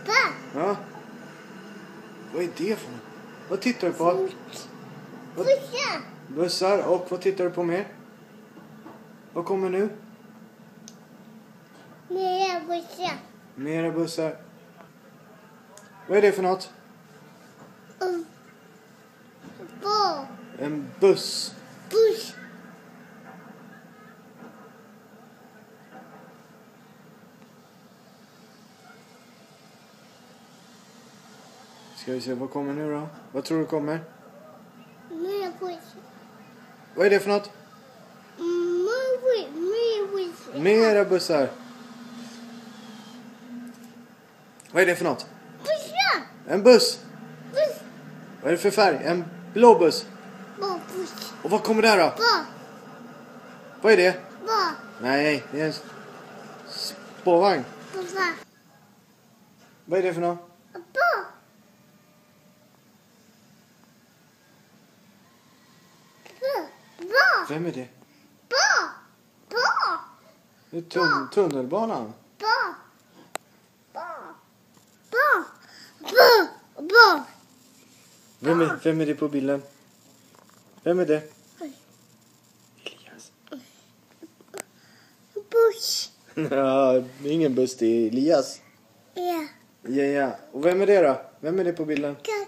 Pappa. Ja. Vad är det för något? Vad tittar du på? Bussar. Bussar. Och vad tittar du på mer? Vad kommer nu? Mera bussar. Mera bussar. Vad är det för något? En buss. Buss. Ska vi se, vad kommer nu då? Vad tror du kommer? Mera bussar. Vad är det för något? Mera bussar. Mera bussar. Vad är det för något? Bussar. En buss. Buss. Vad är det för färg? En blå buss. Buss. Och vad kommer där då? Vad är det? Nej, det är en spårvagn. Pappa. Vad är det för något? Vem är det? Det är tunnelbanan. Vem är det på bilden? Vem är det? Elias. Buss. Ja, det är ingen buss, det är Elias. Ja. Ja. Och vem är det då? Vem är det på bilden? Katt.